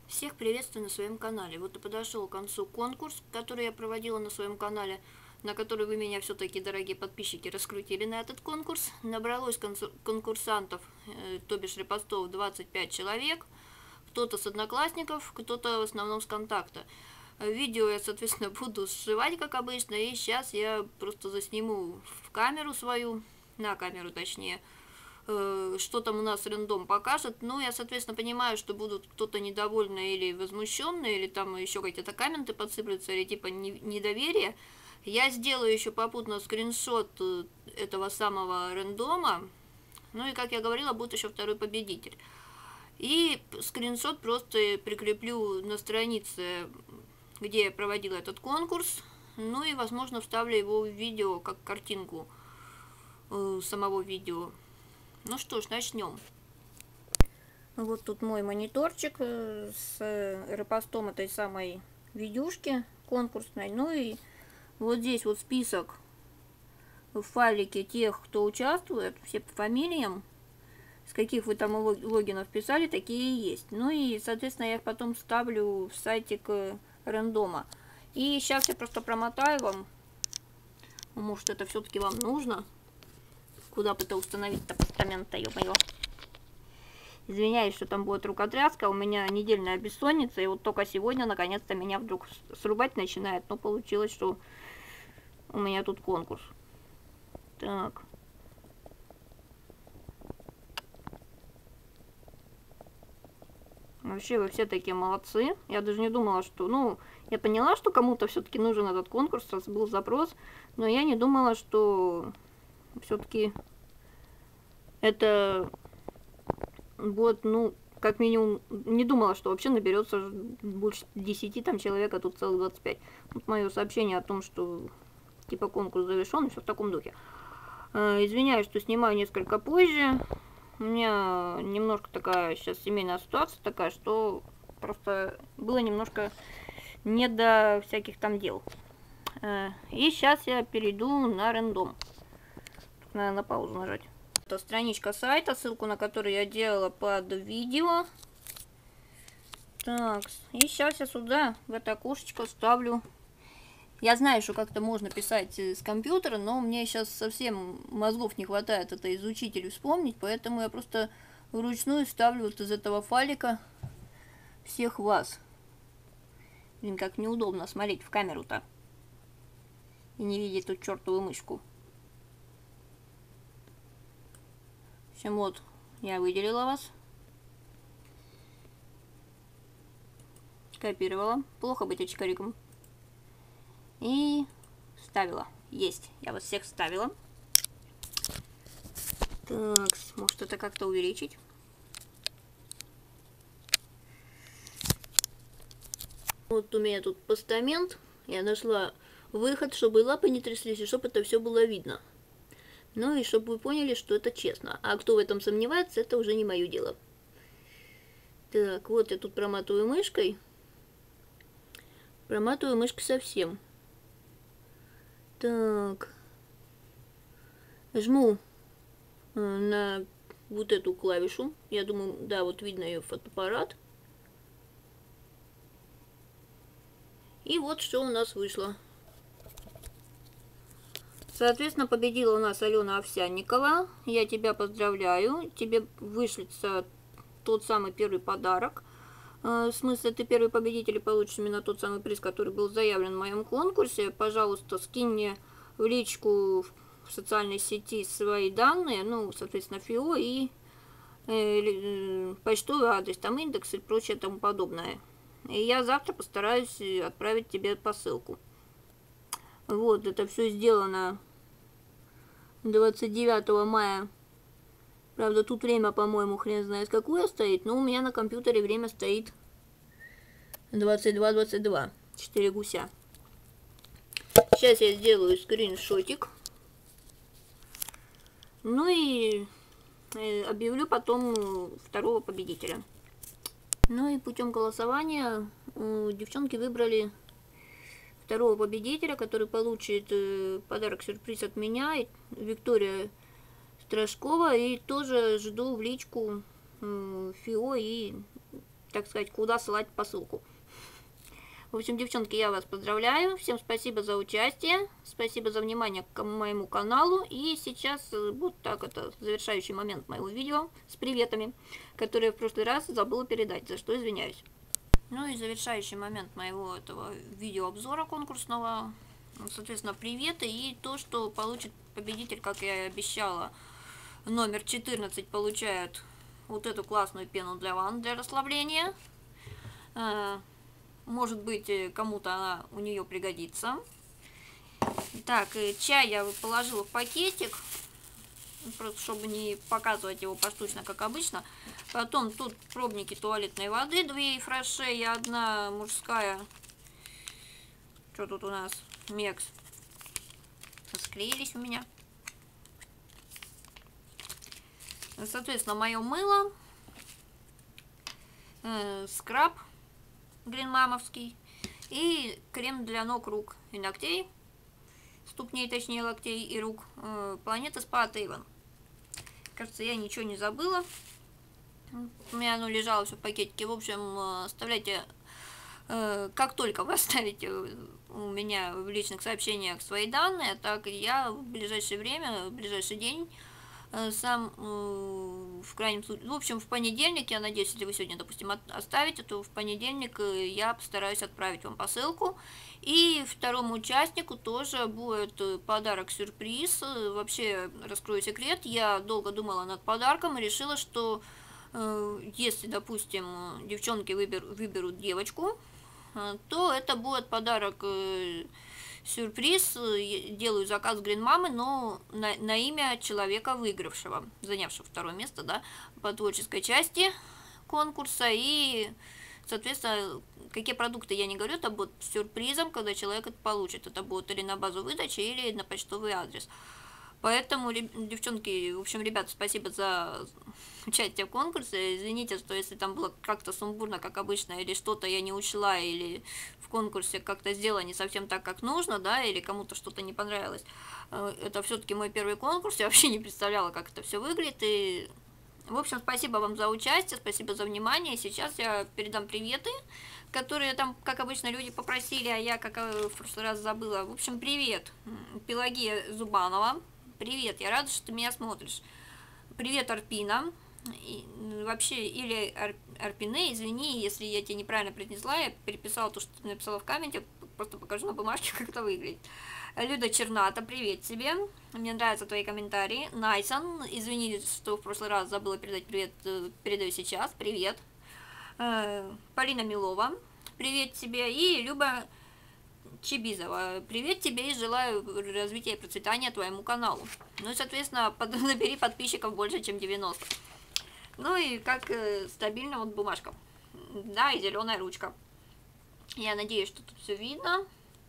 Всех приветствую на своем канале. Вот и подошел к концу конкурс, который я проводила на своем канале, на который вы меня все-таки, дорогие подписчики, раскрутили на этот конкурс. Набралось конкурсантов, то бишь репостов, 25 человек. Кто-то с Одноклассников, кто-то в основном с Контакта. Видео я, соответственно, буду сшивать, как обычно, и сейчас я просто засниму в камеру свою, на камеру точнее, что там у нас рандом покажет. Ну, я, соответственно, понимаю, что будут кто-то недовольный или возмущенный, или там еще какие-то комменты подсыплются, или типа недоверие. Я сделаю еще попутно скриншот этого самого рандома. Ну и, как я говорила, будет еще второй победитель. И скриншот просто прикреплю на странице, где я проводила этот конкурс. Ну и, возможно, вставлю его в видео, как картинку самого видео. Ну что ж, начнем. Вот тут мой мониторчик с репостом этой самой видюшки конкурсной. Ну и вот здесь вот список в файлике тех, кто участвует, все по фамилиям, с каких вы там логинов писали, такие и есть. Ну и, соответственно, я их потом ставлю в сайтик рандома. И сейчас я просто промотаю вам. Может, это все-таки вам нужно. Куда бы это установить-то постамент-то, ё-моё. Извиняюсь, что там будет рукотряска, у меня недельная бессонница, и вот только сегодня, наконец-то, меня вдруг срубать начинает. Но получилось, что у меня тут конкурс. Так. Вообще, вы все такие молодцы. Я даже не думала, что... Ну, я поняла, что кому-то все-таки нужен этот конкурс, раз был запрос, но я не думала, что все-таки это будет, ну, как минимум, не думала, что вообще наберется больше 10 там человек, а тут целых 25. Вот мое сообщение о том, что типа конкурс завершен, и все в таком духе. Извиняюсь, что снимаю несколько позже. У меня немножко такая сейчас семейная ситуация такая, что просто было немножко не до всяких там дел. И сейчас я перейду на рандом. Надо на паузу нажать. Это страничка сайта, ссылку на которую я делала под видео. Так, и сейчас я сюда, в это окошечко, ставлю. Я знаю, что как-то можно писать с компьютера, но мне сейчас совсем мозгов не хватает это изучить или вспомнить, поэтому я просто вручную ставлю вот из этого файлика всех вас. Блин, как неудобно смотреть в камеру-то и не видеть тут чертову мышку. В общем, вот, я выделила вас. Копировала. Плохо быть очкариком. И вставила. Есть. Я вас всех вставила. Так, может это как-то увеличить. Вот у меня тут постамент. Я нашла выход, чтобы лапы не тряслись, и чтобы это все было видно. Ну и чтобы вы поняли, что это честно. А кто в этом сомневается, это уже не мое дело. Так, вот я тут проматываю мышкой. Проматываю мышкой совсем. Так. Жму на вот эту клавишу. Я думаю, да, вот видно ее фотоаппарат. И вот что у нас вышло. Соответственно, победила у нас Алена Овсянникова. Я тебя поздравляю. Тебе вышлется тот самый первый подарок. В смысле, ты первый победитель и получишь именно тот самый приз, который был заявлен в моем конкурсе. Пожалуйста, скинь мне в личку в социальной сети свои данные, ну, соответственно, ФИО и почтовый адрес, там индекс и прочее тому подобное. И я завтра постараюсь отправить тебе посылку. Вот, это все сделано 29 мая. Правда, тут время, по-моему, хрен знает какое стоит, но у меня на компьютере время стоит 22:22. 4 гуся. Сейчас я сделаю скриншотик. Ну и объявлю потом второго победителя. Ну и путем голосования девчонки выбрали второго победителя, который получит подарок-сюрприз от меня, Виктория Страшкова. И тоже жду в личку ФИО и так сказать, куда ссылать посылку. В общем, девчонки, я вас поздравляю. Всем спасибо за участие. Спасибо за внимание к моему каналу. И сейчас вот так это завершающий момент моего видео с приветами, которые в прошлый раз забыла передать, за что извиняюсь. Ну и завершающий момент моего этого видеообзора конкурсного. Соответственно, приветы и то, что получит победитель, как я и обещала. Номер 14 получает вот эту классную пену для ванн для расслабления. Может быть, кому-то она у нее пригодится. Так, чай я положила в пакетик, просто чтобы не показывать его поштучно, как обычно. Потом тут пробники туалетной воды, 2 фраше и 1 мужская. Что тут у нас? Мекс. Склеились у меня. Соответственно, мое мыло. Скраб гринмамовский и крем для ног, рук и ногтей, ступней, точнее, локтей и рук, Планета Спа от Avon. Кажется, я ничего не забыла. У меня оно лежало все в пакетике. В общем, оставляйте, как только вы оставите у меня в личных сообщениях свои данные, так и я в ближайшее время, в ближайший день сам, в крайнем случае, в общем, в понедельник, я надеюсь, если вы сегодня, допустим, оставите, то в понедельник я постараюсь отправить вам посылку. И второму участнику тоже будет подарок-сюрприз. Вообще, раскрою секрет, я долго думала над подарком и решила, что если, допустим, девчонки выберут девочку, то это будет подарок сюрприз, делаю заказ Green Mama, но на имя человека выигравшего, занявшего 2 место, да, по творческой части конкурса. И, соответственно, какие продукты я не говорю, это будет сюрпризом, когда человек это получит. Это будет или на базу выдачи, или на почтовый адрес. Поэтому, девчонки, в общем, ребята, спасибо за участие в конкурсе. Извините, что если там было как-то сумбурно, как обычно, или что-то я не учла, или в конкурсе как-то сделала не совсем так, как нужно, да, или кому-то что-то не понравилось. Это все-таки мой первый конкурс, я вообще не представляла, как это все выглядит. И, в общем, спасибо вам за участие, спасибо за внимание. Сейчас я передам приветы, которые там, как обычно, люди попросили, а я, как в прошлый раз, забыла. В общем, привет, Пелагея Зубанова. Привет, я рада, что ты меня смотришь. Привет, Арпина. И, вообще, или Арпине, извини, если я тебя неправильно произнесла, я переписала то, что ты написала в комменте, просто покажу на бумажке, как это выглядит. Люда Черната, привет тебе. Мне нравятся твои комментарии. Найсон, извини, что в прошлый раз забыла передать привет, передаю сейчас. Привет. Полина Милова, привет тебе. И Люба Чибизова, привет тебе и желаю развития и процветания твоему каналу. Ну и, соответственно, набери подписчиков больше, чем 90. Ну и как стабильно вот бумажка. Да, и зеленая ручка. Я надеюсь, что тут все видно.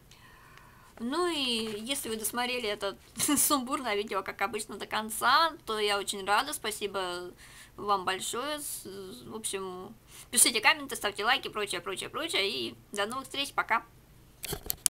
Ну и если вы досмотрели это сумбурное видео, как обычно, до конца, то я очень рада. Спасибо вам большое. В общем, пишите комменты, ставьте лайки, прочее, прочее, прочее. И до новых встреч. Пока.